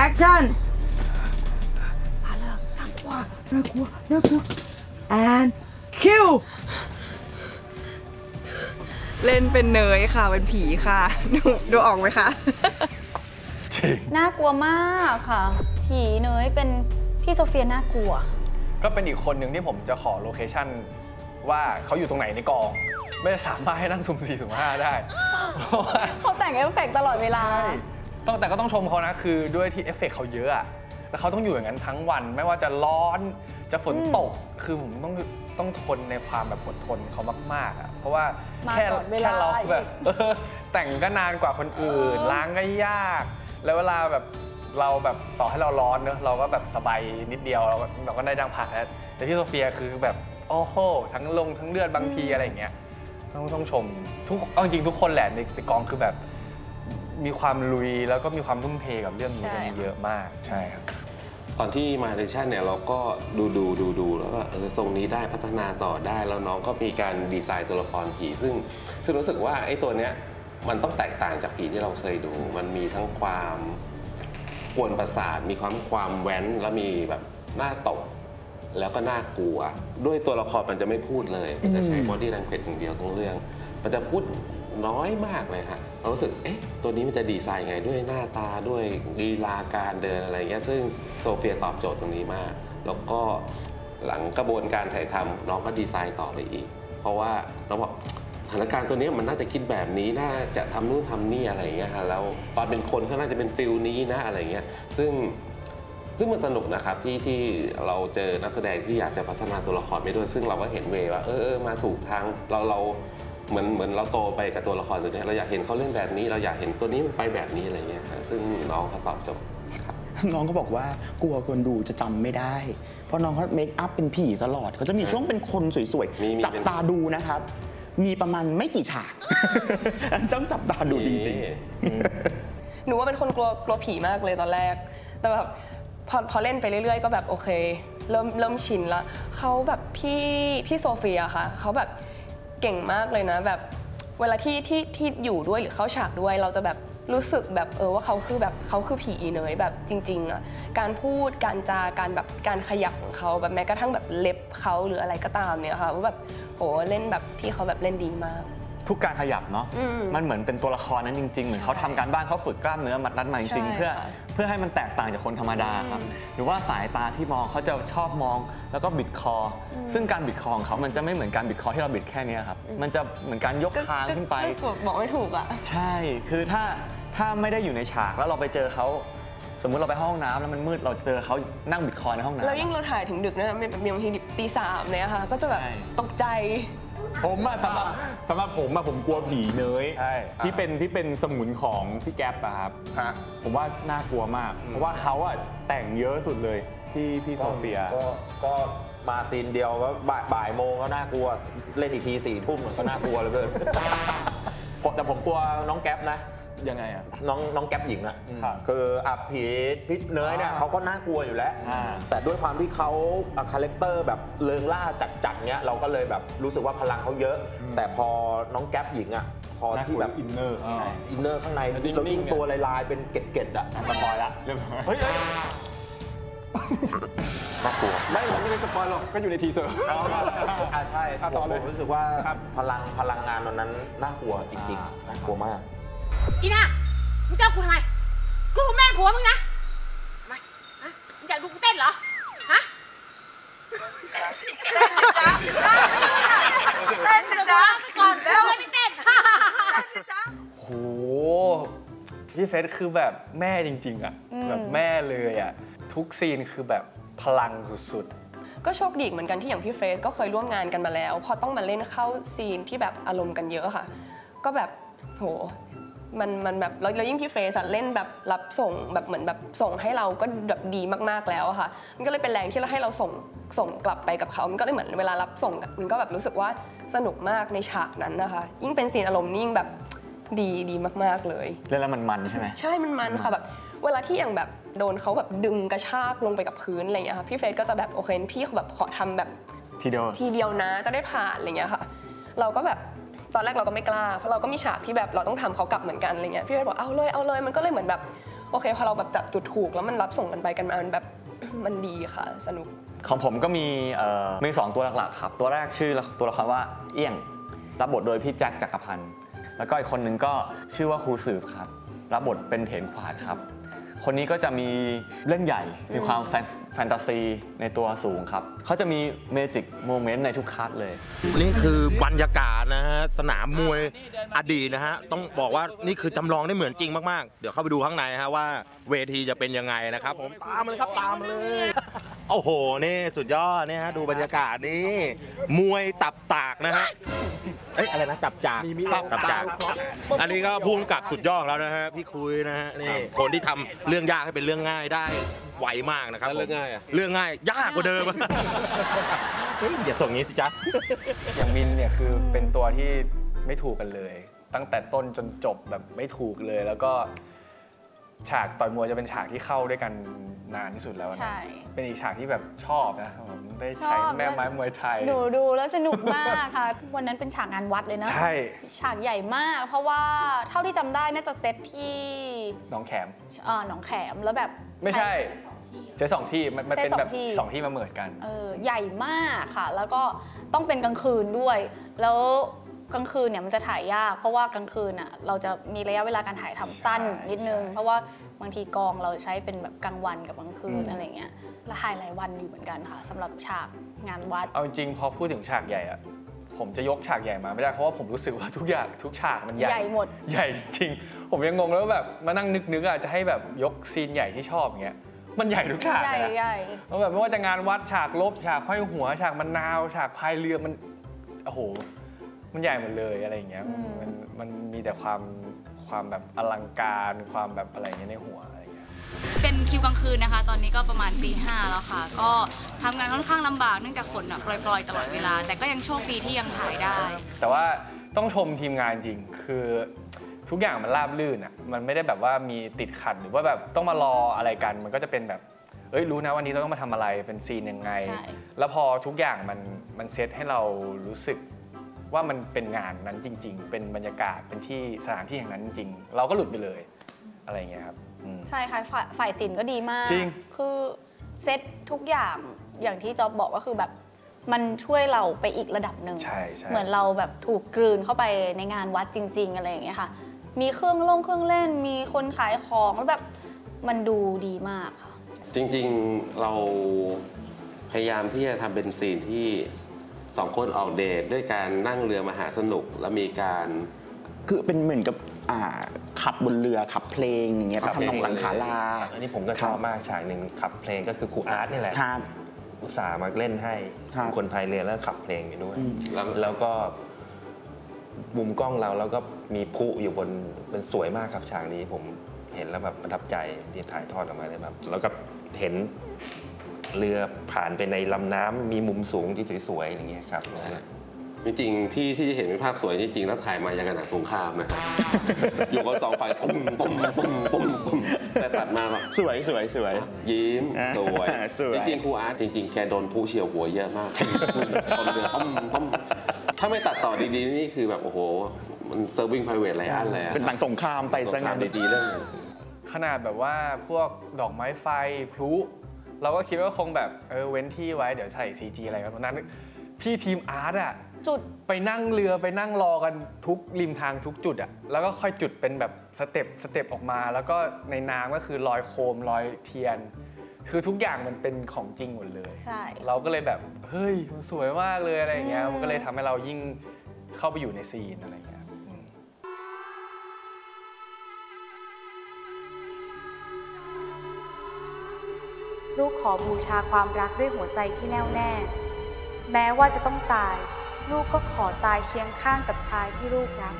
action มาเลยน่ากลัวน่ากลัวน่ากลัว and kill เล่นเป็นเนยค่ะเป็นผีค่ะดูออกไหมคะจริงน่ากลัวมากค่ะผีเนยเป็นพี่โซเฟียน่ากลัวก็เป็นอีกคนหนึ่งที่ผมจะขอโลเคชั่นว่าเขาอยู่ตรงไหนในกองไม่สามารถให้นั่งสุ่ม4สุ่ม5ได้เขาแต่งเอฟเฟกต์ตลอดเวลาแต่ก็ต้องชมเขานะคือด้วยที่เอฟเฟกต์เขาเยอะอะแล้วเขาต้องอยู่อย่างนั้นทั้งวันไม่ว่าจะร้อนจะฝนตกคือผมต้องทนในความแบบอดทนเขามากๆอะเพราะว่าแค่เราแบบแต่งก็นานกว่าคนอื่นล้างก็ยากแล้วเวลาแบบเราแบบต่อให้เราร้อนเนอะเราก็แบบสบายนิดเดียวเราก็ได้ดังผ่านแล้วแต่ที่โซเฟียคือแบบโอ้โหทั้งลงทั้งเลือดบางทีอะไรอย่างเงี้ยต้องชมจริงทุกคนแหละในกองคือแบบมีความลุยแล้วก็มีความทุ่มเทกับเรื่องนี้กันเยอะมากใช่ครับตอนที่มาในชั่นเนี่ยเราก็ดูแล้วก็ทรงนี้ได้พัฒนาต่อได้แล้วน้องก็มีการดีไซน์ตัวละครผีซึ่งรู้สึกว่าไอ้ตัวเนี้ยมันต้องแตกต่างจากผีที่เราเคยดูมันมีทั้งความกวนประสาทมีความแว้นแล้วมีแบบหน้าตกแล้วก็น่ากลัวด้วยตัวละครมันจะไม่พูดเลยมันจะใช้ body language อย่างเดียวทั้งเรื่องมันจะพูดน้อยมากเลยฮะเรารู้สึกตัวนี้มันจะดีไซน์ไงด้วยหน้าตาด้วยลีลาการเดินอะไรเงี้ยซึ่งโซเฟียตอบโจทย์ตรงนี้มากแล้วก็หลังกระบวนการถ่ายทำน้องก็ดีไซน์ต่อไปอีกเพราะว่าน้องบอกสถานการณ์ตัวนี้มันน่าจะคิดแบบนี้น่าจะทำนู่นทำนี่อะไรเงี้ยฮะแล้วตอนเป็นคนก็น่าจะเป็นฟิลนี้นะอะไรเงี้ยซึ่งมันสนุกนะครับที่เราเจอนักแสดงที่อยากจะพัฒนาตัวละครไปด้วยซึ่งเราก็เห็นเวว่ามาถูกทางเราเหมือนเราโตไปกับตัวละครตัวนี้เราอยากเห็นเขาเล่นแบบนี้เราอยากเห็นตัวนี้มันไปแบบนี้อะไรเงี้ยซึ่งน้องเขาตอบโจทย์ครับน้องก็บอกว่ากลัวคนดูจะจำไม่ได้เพราะน้องเขาเมคอัพเป็นผีตลอดเขาจะมีช่วงเป็นคนสวยๆจับตาดูนะครับมีประมาณไม่กี่ฉากต้องจับตาดูจริงๆหนูว่าเป็นคนกลัวผีมากเลยตอนแรกแต่แบบพอเล่นไปเรื่อยๆก็แบบโอเคเริ่มชินแล้วเขาแบบพี่โซเฟียค่ะเขาแบบเก่งมากเลยนะแบบเวลาที่อยู่ด้วยหรือเข้าฉากด้วยเราจะแบบรู้สึกแบบว่าเขาคือผีเนยแบบจริงๆอ่ะการพูดการจาการแบบการขยับของเขาแบบแม้กระทั่งแบบเล็บเขาหรืออะไรก็ตามเนี่ยค่ะว่าแบบโหเล่นแบบพี่เขาแบบเล่นดีมากทุกการขยับเนาะมันเหมือนเป็นตัวละครนั้นจริงๆเหมือนเขาทำการบ้านเขาฝึกกล้ามเนื้อมัดมาจริงๆเพื่อให้มันแตกต่างจากคนธรรมดาครับหรือว่าสายตาที่มองเขาจะชอบมองแล้วก็บิดคอซึ่งการบิดคอของเขามันจะไม่เหมือนการบิดคอที่เราบิดแค่นี้ครับมันจะเหมือนการยกคางขึ้นไปบอกไม่ถูกอ่ะใช่คือถ้าไม่ได้อยู่ในฉากแล้วเราไปเจอเขาสมมุติเราไปห้องน้ำแล้วมันมืดเราเจอเขานั่งบิดคอในห้องน้ำแล้วยิ่งเราถ่ายถึงดึกนะบางทีตี3เนี่ยค่ะก็จะแบบตกใจผมสำหรับผมกลัวผีเนยที่เป็นสมุนของพี่แก๊ปอะครับผมว่าน่ากลัวมากเพราะว่าเขาอะแต่งเยอะสุดเลยพี่โซเฟียก็มาซีนเดียวก็บ่ายโมงก็น่ากลัวเล่นอีกที4 ทุ่มก็น่ากลัวเหลือเกินแต่ผมกลัวน้องแก๊ปนะยังไงอะน้องแก๊ปหญิงอะคือผีพิษเนยเนี่ยเขาก็น่ากลัวอยู่แล้วแต่ด้วยความที่เขาคาแรคเตอร์แบบเริงล่าจัดเนี้ยเราก็เลยแบบรู้สึกว่าพลังเขาเยอะแต่พอน้องแก๊ปหญิงอะพอที่แบบอินเนอร์ข้างในเรายิ่งตัวลายเป็นเกล็ดอะสปอยละเริ่มเฮ้ยน่ากลัวไม่ได้สปอยหรอกก็อยู่ในทีเซอร์ใช่ผมรู้สึกว่าพลังงานตอนนั้นน่ากลัวจริงๆน่ากลัวมากอีน่ามึงเจ้ากูทำไมกูแม่ผัวมึงนะทำไมฮะมึงอยากดูกูเต้นเหรอฮะเต้นสิจ๊ะเต้นสิจ๊ะก่อนแล้วไม่เต้นเต้นสิจ๊ะโหพี่เฟสคือแบบแม่จริงๆอะแบบแม่เลยอะทุกซีนคือแบบพลังสุดๆก็โชคดีเหมือนกันที่อย่างพี่เฟสก็เคยร่วมงานกันมาแล้วพอต้องมาเล่นเข้าซีนที่แบบอารมณ์กันเยอะค่ะก็แบบโหมันแบบแล้วยิ่งพี่เฟสเล่นแบบรับส่งแบบเหมือนแบบส่งให้เราก็แบบดีมากๆแล้วค่ะมันก็เลยเป็นแรงที่เราให้เราส่งกลับไปกับเขามันก็เลยเหมือนเวลารับส่งมันก็แบบรู้สึกว่าสนุกมากในฉากนั้นนะคะยิ่งเป็นซีนอารมณ์ยิ่งแบบดีมากๆเลยเล่นแล้วมันใช่ไหมใช่มันค่ะแบบเวลาที่อย่างแบบโดนเขาแบบดึงกระชากลงไปกับพื้นอะไรอย่างเงี้ยค่ะพี่เฟสก็จะแบบโอเคพี่เขาแบบขอทำแบบทีเดียวนะจะได้ผ่านอะไรอย่างเงี้ยค่ะเราก็แบบตอนแรกเราก็ไม่กล้าเพราะเราก็มีฉากที่แบบเราต้องทำเขากลับเหมือนกันอะไรเงี้ยพี่เฟสบอกเอาเลยมันก็เลยเหมือนแบบโอเคพอเราแบบจับจุดถูกแล้วมันรับส่งกันไปกันมามันแบบมันดีค่ะสนุกของผมก็มี2ตัวหลักๆครับตัวแรกชื่อตัวละครว่าเอี้ยงรับบทโดยพี่แจ็คจักรพันธ์แล้วก็อีกคนนึงก็ชื่อว่าครูสืบครับรับบทเป็นเถนขวาดครับคนนี้ก็จะมีเล่นใหญ่มีความแฟนตาซีในตัวสูงครับเขาจะมีเมจิกโมเมนต์ในทุกคัสเลยนี่คือบรรยากาศนะฮะสนามมวยอดีตนะฮะต้องบอกว่านี่คือจำลองได้เหมือนจริงมากๆเดี๋ยวเข้าไปดูข้างในฮะว่าเวทีจะเป็นยังไงนะครับผมตามมาเลยครับตามมาเลยโอ้โหนี่สุดยอดนี่ฮะดูบรรยากาศนี่มวยตับตากนะฮะอะไรนะตับจากตับจากอันนี้ก็พุ่งกับสุดยอดแล้วนะฮะพี่คุยนะฮะนี่คนที่ทำเรื่องยากให้เป็นเรื่องง่ายได้ไวมากนะครับเรื่องง่ายเรื่องง่ายยากกว่าเดิมอย่าส่งงี้สิจ๊ะอย่างมินเนี่ยคือเป็นตัวที่ไม่ถูกกันเลยตั้งแต่ต้นจนจบแบบไม่ถูกเลยแล้วก็ฉากต่อยมวยจะเป็นฉากที่เข้าด้วยกันนานที่สุดแล้วนะเป็นอีกฉากที่แบบชอบนะผมได้ใช้แม่ไม้มวยไทยดูแล้วสนุกมากค่ะวันนั้นเป็นฉากงานวัดเลยนะใช่ฉากใหญ่มากเพราะว่าเท่าที่จำได้น่าจะเซตที่หนองแขมหนองแขมแล้วแบบไม่ใช่เซต2ที่มันเป็นแบบ2ที่มาเมิร์จกันใหญ่มากค่ะแล้วก็ต้องเป็นกลางคืนด้วยแล้วกลางคืนเนี่ยมันจะถ่ายยากเพราะว่ากลางคืนอ่ะเราจะมีระยะเวลาการถ่ายทำสั้นนิดนึงเพราะว่าบางทีกองเราใช้เป็นแบบกลางวันกับกลางคืนอะไรเงี้ยและถ่ายหลายวันอยู่เหมือนกันค่ะสำหรับฉากงานวัดเอาจริงพอพูดถึงฉากใหญ่อ่ะผมจะยกฉากใหญ่มาไม่ได้เพราะว่าผมรู้สึกว่าทุกอย่างทุกฉากมันใหญ่หมดใหญ่จริงผมยังงงแล้วแบบมานั่งนึกอ่ะจะให้แบบยกซีนใหญ่ที่ชอบอย่างเงี้ยมันใหญ่ทุกฉากเลยนะเพราะแบบไม่ว่าจะงานวัดฉากลบฉากห้อยหัวฉากมะนาวฉากพายเรือมันโอ้โหมันใหญ่หมดเลยอะไรอย่างเงี้ยมันมีแต่ความแบบอลังการความแบบอะไรอย่างเงี้ยในหัวอะไรอย่างเงี้ยเป็นคิวกลางคืนนะคะตอนนี้ก็ประมาณตี 5แล้วค่ะก็ทำงานค่อนข้างลำบากเนื่องจากฝนปล่อยๆตลอดเวลาแต่ก็ยังโชคดีที่ยังถ่ายได้แต่ว่าต้องชมทีมงานจริงคือทุกอย่างมันราบรื่นอ่ะมันไม่ได้แบบว่ามีติดขัดหรือว่าแบบต้องมารออะไรกันมันก็จะเป็นแบบรู้นะวันนี้เราต้องมาทำอะไรเป็นซีนยังไงแล้วพอทุกอย่างมันเซตให้เรารู้สึกว่ามันเป็นงานนั้นจริงๆเป็นบรรยากาศเป็นที่สถานที่อย่างนั้นจริงเราก็หลุดไปเลยอะไรอย่างเงี้ยครับใช่ค่ะฝ่ายศิลป์ก็ดีมากจริงคือเซตทุกอย่างที่จ๊อบบอกก็คือแบบมันช่วยเราไปอีกระดับหนึ่งเหมือนเราแบบถูกกลืนเข้าไปในงานวัดจริงๆอะไรอย่างเงี้ยค่ะมีเครื่องเล่นมีคนขายของแล้วแบบมันดูดีมากค่ะจริงๆเราพยายามที่จะทำเป็นซีนที่2 คนออกเดทด้วยการนั่งเรือมหาสนุกแล้วมีการคือเป็นเหมือนกับขับบนเรือขับเพลงอย่างเงี้ยทำนองสังขาราอันนี้ผมก็ชอบมากฉากหนึ่งขับเพลงก็คือครูอาร์ตนี่แหละอุตส่าห์มาเล่นให้คนพายเรือแล้วขับเพลงอยู่ด้วยแล้วก็มุมกล้องเราแล้วก็มีพลุอยู่บนเป็นสวยมากครับฉากนี้ผมเห็นแล้วแบบประทับใจที่ถ่ายทอดออกมาเลยแบบแล้วก็เห็นเรือผ่านไปในลำน้ำมีมุมสูงที่สวยๆอย่างเงี้ยครับจริงๆที่จะเห็นเป็นภาพสวยจริงๆแล้วถ่ายมาอย่างกับหนังสงครามนะอยู่กัน2 ฝ่ายปุ้มแต่ตัดมาแบบสวยยิ้มสวยจริงๆครูอาร์ตจริงๆแกโดนผู้เฉียวหัวเยอะมากคนเรือปุ้มถ้าไม่ตัดต่อดีๆนี่คือแบบโอ้โหมันเซิร์ฟวิ่งไพรเวทอะไรอันเลยเป็นหนังสงครามไปซะงานดีๆเรื่องขนาดแบบว่าพวกดอกไม้ไฟพลุเราก็คิดว่าคงแบบเว้นที่ไว้เดี๋ยวใส่ CG อะไรกันตอนนั้นพี่ทีมอาร์ตอะจุดไปนั่งเรือไปนั่งรอกันทุกริมทางทุกจุดอะแล้วก็ค่อยจุดเป็นแบบสเต็ปออกมาแล้วก็ในน้ำก็คือลอยโคมลอยเทียนคือทุกอย่างมันเป็นของจริงหมดเลยใช่เราก็เลยแบบเฮ้ยมันสวยมากเลยอะไรอย่างเงี้ยมันก็เลยทำให้เรายิ่งเข้าไปอยู่ในซีนอะไรอย่างเงี้ยลูกขอบูชาความรักด้วยหัวใจที่แน่วแน่แม้ว่าจะต้องตายลูกก็ขอตายเคียงข้างกับชายที่ลูกรัก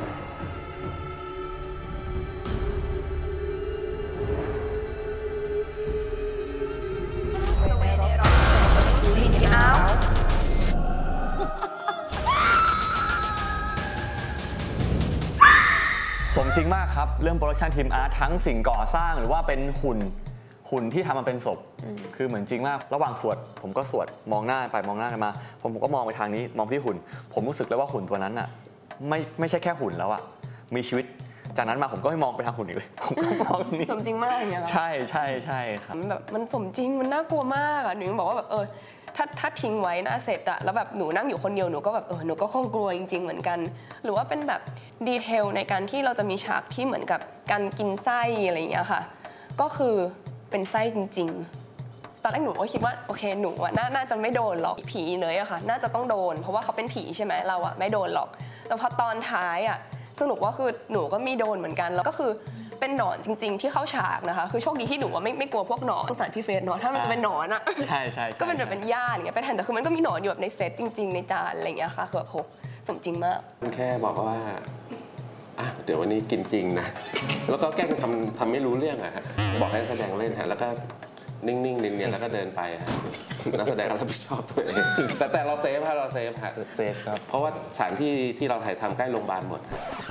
สมจริงมากครับเรื่องโปรดักชันทีมอาร์ตทั้งสิ่งก่อสร้างหรือว่าเป็นหุ่นที่ทำมาเป็นศพคือเหมือนจริงมากระหว่างสวดผมก็สวดมองหน้าไปมองหน้ากันมาผมก็มองไปทางนี้มองที่หุ่นผมรู้สึกเลยว่าหุ่นตัวนั้นอ่ะไม่ใช่แค่หุ่นแล้วอ่ะมีชีวิตจากนั้นมาผมก็ไม่มองไปทางหุ่นอีกเลยผมก็มองนี่สมจริงมากอย่างเงี้ยเหรอใช่ใช่ใช่ครับแบบมันสมจริงมันน่ากลัวมากอ่ะหนูยังบอกว่าแบบถ้าทิ้งไว้หน้าเสร็จอะแล้วแบบหนูนั่งอยู่คนเดียวหนูก็แบบหนูก็คงกลัวจริงๆเหมือนกันหรือว่าเป็นแบบดีเทลในการที่เราจะมีฉากที่เหมือนกับการกินไส้อะไรอย่างเงี้ยค่ะก็คือเป็นไส้จริงๆตอนแรกหนูก็คิดว่าโอเคหนูอะน่าจะไม่โดนหรอกผีเนยอะค่ะน่าจะต้องโดนเพราะว่าเขาเป็นผีใช่ไหมเราอะไม่โดนหรอกแต่พอตอนท้ายอะสนุกว่าคือหนูก็มีโดนเหมือนกันแล้วก็คือเป็นหนอนจริงๆที่เข้าฉากนะคะคือโชคดีที่หนูว่าไม่กลัวพวกหนอนสงสารพี่เฟสเนาะถ้ามันจะเป็นหนอนอะใช่ใช่ก็เป็นแบบเป็นหญ้าอย่างเงี้ยเป็นแผ่นแต่คือมันก็มีหนอนอยู่แบบในเซตจริงๆในจานอะไรอย่างเงี้ยค่ะคือแบบโหสมจริงมากแค่บอกว่าเดี๋ยววันนี้กินจริงนะแล้วก็แกล้งทำไม่รู้เรื่องอะฮะบอกให้แสดงเล่นฮะแล้วก็นิ่งๆเนียนๆแล้วก็เดินไปฮะนักแสดงรับผิดชอบตัวเองแต่เราเซฟฮะเซฟครับเพราะว่าสถานที่เราถ่ายทำใกล้โรงพยาบาลหมด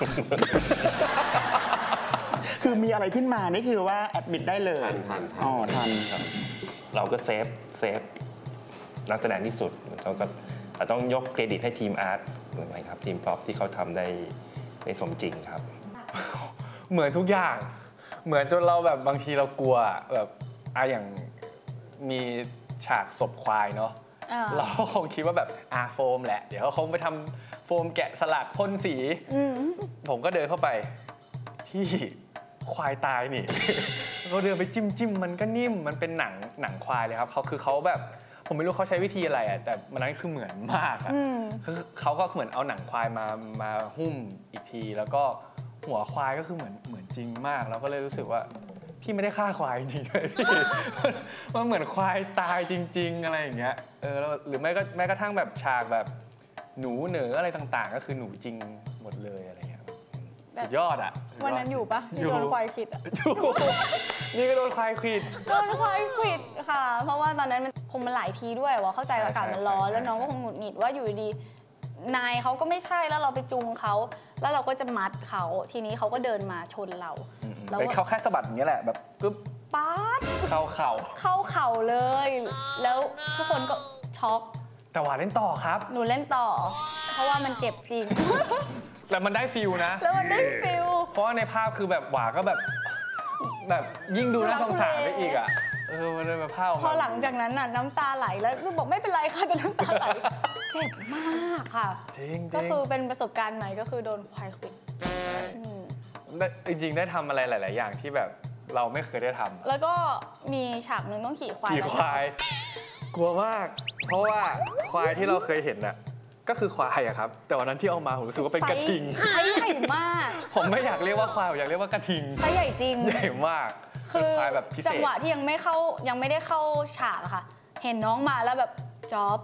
คือมีอะไรขึ้นมานี่คือว่าแอดมิดได้เลยทันครับเราก็เซฟนักแสดงที่สุดเราก็ต้องยกเครดิตให้ทีมอาร์ตนะครับทีมพร็อพที่เขาทำได้สมจริงครับเหมือนทุกอย่างเหมือนจนเราแบบบางทีเรากลัวแบบอย่างมีฉากศพควายเนาะเราคงคิดว่าแบบโฟมแหละเดี๋ยวเขาคงไปทำโฟมแกะสลักพ่นสีผมก็เดินเข้าไปที่ควายตายนี่ เราเดินไปจิ้มมันก็นิ่มมันเป็นหนังควายเลยครับเขาแบบผมไม่รู้เขาใช้วิธีอะไรแต่มันนั้นคือเหมือนมากคือเขาก็เหมือนเอาหนังควายมาหุ้มอีกทีแล้วก็หัวควายก็คือเหมือนจริงมากเราก็เลยรู้สึกว่าพี่ไม่ได้ฆ่าควายจริงๆเลยพี่มันเหมือนควายตายจริงๆอะไรอย่างเงี้ยหรือแม้กระทั่งแบบฉากแบบหนูเหนืออะไรต่างๆก็คือหนูจริงหมดเลยอะไรเงี้ยสุดยอดอะวันนั้นอยู่ปะที่โดนควายขิดอยู่นี่ก็โดนควายขิดค่ะเพราะว่าตอนนั้นมันคงมันหลายทีด้วยว่าเข้าใจอากาศมันร้อนแล้วน้องก็คงหงุดหงิดว่าอยู่ดีนายเขาก็ไม่ใช่แล้วเราไปจูงเขาแล้วเราก็จะมัดเขาทีนี้เขาก็เดินมาชนเราแล้วเขาแค่สะบัดอย่างเงี้ยแหละแบบปึ๊บป๊าดเข้าเข่าเลยแล้วทุกคนก็ช็อกแต่หวานเล่นต่อครับหนูเล่นต่อเพราะว่ามันเจ็บจริงแต่มันได้ฟิลนะแล้วมันได้ฟิลเพราะว่าในภาพคือแบบหวาก็แบบยิ่งดูน่าสงสารไปอีกอ่ะมันเลยแบบภาพพอหลังจากนั้นน่ะน้ำตาไหลแล้วลูกบอกไม่เป็นไรค่ะแต่น้ำตาไหลเจ็บมากค่ะจริงก็คือเป็นประสบการณ์ใหม่ก็คือโดนควายขวิดจริงๆได้ทำอะไรหลายๆอย่างที่แบบเราไม่เคยได้ทำแล้วก็มีฉากนึงต้องขี่ควายกลัวมากเพราะว่าควายที่เราเคยเห็นน่ะก็คือควายอะครับแต่วันนั้นที่เอามาผมรู้สึกว่าเป็นกระทิงไซส์ใหญ่มากผมไม่อยากเรียกว่าควายอยากเรียกว่ากระทิงไซส์ใหญ่จริงใหญ่มากคือจังหวะที่ยังไม่ได้เข้าฉากค่ะเห็นน้องมาแล้วแบบจ๊อบ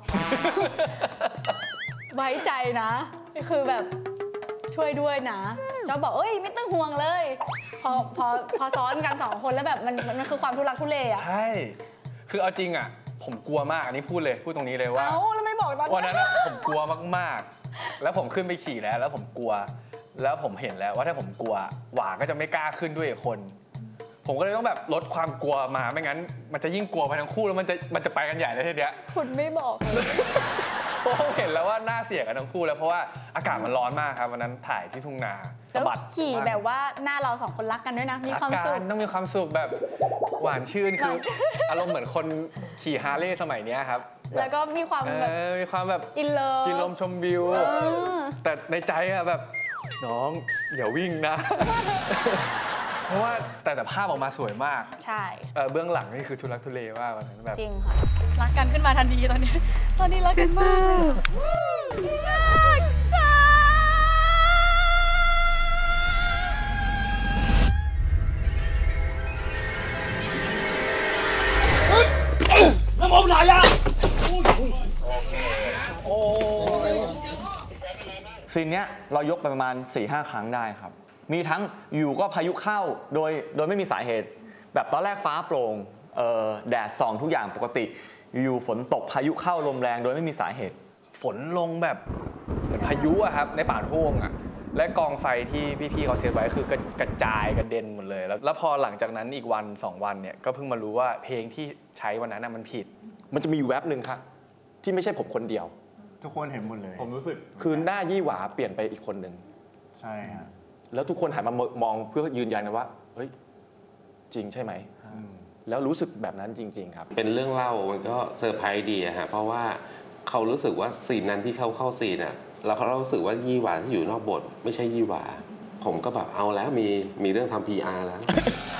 ไว้ใจนะคือแบบช่วยด้วยนะจ๊อบบอกเอ้ยไม่ต้องห่วงเลยพอซ้อนกัน2คนแล้วแบบมันคือความทุลักทุเลอะใช่คือเอาจริงอะผมกลัวมากอันนี้พูดตรงนี้เลยว่าแล้วไม่บอกตอนวันนั้นผมกลัวมากๆแล้วผมขึ้นไปขี่แล้วผมกลัวแล้วผมเห็นแล้วว่าถ้าผมกลัวหวาก็จะไม่กล้าขึ้นด้วยคนผมก็เลยต้องแบบลดความกลัวมาไม่งั้นมันจะยิ่งกลัวไปทั้งคู่แล้วมันจะไปกันใหญ่เลยทีเดียวคุณไม่บอกเพราะผมเห็นแล้วว่าน่าเสี่ยงกันทั้งคู่แล้วเพราะว่าอากาศมันร้อนมากครับวันนั้นถ่ายที่ทุ่งนาแล้วขี่แบบว่าหน้าเรา2คนรักกันด้วยนะมีความสุขต้องมีความสุขแบบหวานชื่นคืออารมณ์เหมือนคนขี่ฮาร์เลย์สมัยนี้ครับแล้วก็มีความแบบอินเลิฟกินลมชมวิวแต่ในใจอะแบบน้องอย่าวิ่งนะเพราะว่าแต่ภาพออกมาสวยมากใช่เบื้องหลังนี่คือทุลักทุเลมากวันนั้นแบบจริงค่ะรักกันขึ้นมาทันทีตอนนี้รักกันมากน้ำมันไหลอ่ะซีนเนี้ยเรายกไปประมาณ 4-5 ครั้งได้ครับมีทั้งอยู่ก็พายุเข้าโดยไม่มีสาเหตุแบบตอนแรกฟ้าโปร่งแดดส่องทุกอย่างปกติอยู่ฝนตกพายุเข้าลมแรงโดยไม่มีสาเหตุฝนลงแบบเหมือนพายุอะครับในป่าทุ่งอะและกองไฟที่พี่ๆเขาเซตไว้คือกระจายกระเด็นหมดเลยแล้วพอหลังจากนั้นอีกวัน2 วันเนี่ยก็เพิ่งมารู้ว่าเพลงที่ใช้วันนั้นมันผิดมันจะมีแว็บหนึ่งครับที่ไม่ใช่ผมคนเดียวทุกคนเห็นหมดเลยผมรู้สึกคือหน้ายี่หวาเปลี่ยนไปอีกคนหนึ่งใช่ฮะแล้วทุกคนหันมามองเพื่อยืนยันกันว่าเฮ้ยจริงใช่ไหมแล้วรู้สึกแบบนั้นจริงๆครับเป็นเรื่องเล่ามันก็เซอร์ไพรส์ดีอะฮะเพราะว่าเขารู้สึกว่าซีนนั้นที่เขาเข้าซีนอะแล้วเขารู้สึกว่ายี่หวาที่อยู่นอกบทไม่ใช่ยี่หวาผมก็แบบเอาแล้วมีเรื่องทำ PR แล้ว